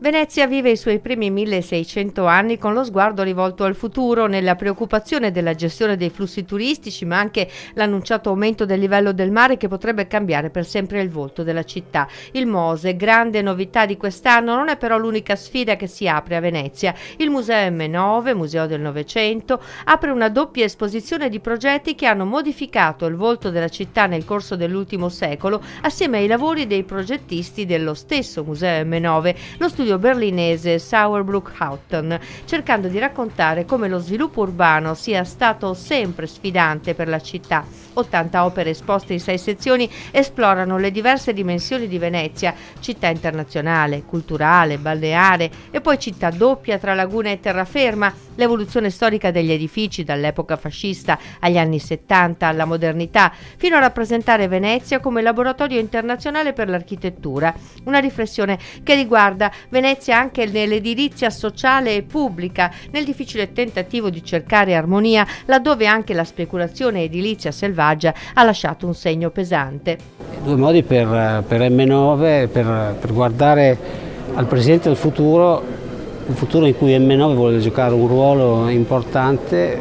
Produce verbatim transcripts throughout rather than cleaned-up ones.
Venezia vive i suoi primi milleseicento anni con lo sguardo rivolto al futuro, nella preoccupazione della gestione dei flussi turistici, ma anche l'annunciato aumento del livello del mare che potrebbe cambiare per sempre il volto della città. Il Mose, grande novità di quest'anno, non è però l'unica sfida che si apre a Venezia. Il Museo emme nove, Museo del Novecento, apre una doppia esposizione di progetti che hanno modificato il volto della città nel corso dell'ultimo secolo, assieme ai lavori dei progettisti dello stesso Museo emme nove, lo studio berlinese Sauerbruch Houghton, cercando di raccontare come lo sviluppo urbano sia stato sempre sfidante per la città. ottanta opere esposte in sei sezioni esplorano le diverse dimensioni di Venezia, città internazionale, culturale, balneare e poi città doppia tra laguna e terraferma, l'evoluzione storica degli edifici dall'epoca fascista agli anni settanta alla modernità, fino a rappresentare Venezia come laboratorio internazionale per l'architettura. Una riflessione che riguarda Venezia anche nell'edilizia sociale e pubblica, nel difficile tentativo di cercare armonia laddove anche la speculazione edilizia selvaggia ha lasciato un segno pesante. Due modi per, per emme nove, per, per guardare al presente e al futuro, un futuro in cui emme nove vuole giocare un ruolo importante,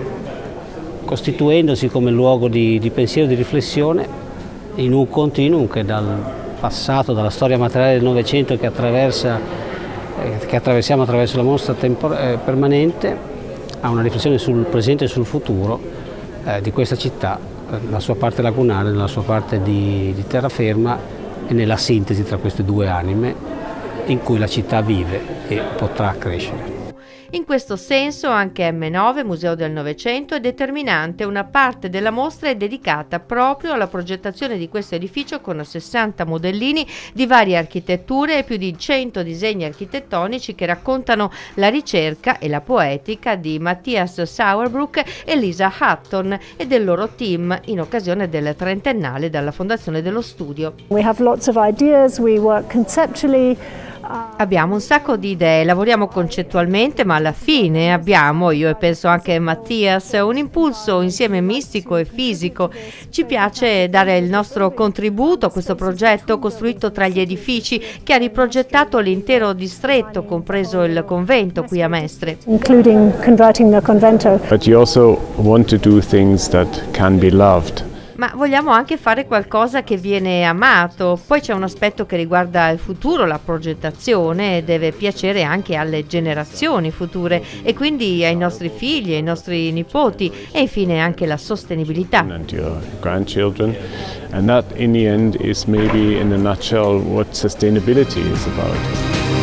costituendosi come luogo di, di pensiero e di riflessione in un continuum che dal passato, dalla storia materiale del Novecento che attraversa che attraversiamo attraverso la mostra eh, permanente, a una riflessione sul presente e sul futuro eh, di questa città, nella sua parte lagunare, nella sua parte di, di terraferma e nella sintesi tra queste due anime in cui la città vive e potrà crescere. In questo senso anche emme nove, Museo del Novecento, è determinante. Una parte della mostra è dedicata proprio alla progettazione di questo edificio con sessanta modellini di varie architetture e più di cento disegni architettonici che raccontano la ricerca e la poetica di Matthias Sauerbruch e Lisa Houghton e del loro team in occasione del trentennale dalla fondazione dello studio. We have lots of ideas, we work conceptually. Abbiamo un sacco di idee, lavoriamo concettualmente, ma alla fine abbiamo, io e penso anche Mattias, un impulso insieme mistico e fisico. Ci piace dare il nostro contributo a questo progetto costruito tra gli edifici che ha riprogettato l'intero distretto, compreso il convento qui a Mestre. Including converting the convento. But you also want to do things that can be loved. Ma vogliamo anche fare qualcosa che viene amato. Poi c'è un aspetto che riguarda il futuro, la progettazione deve piacere anche alle generazioni future e quindi ai nostri figli, ai nostri nipoti e infine anche la sostenibilità. And your grandchildren, and that in the end is maybe in a nutshell what sustainability is about.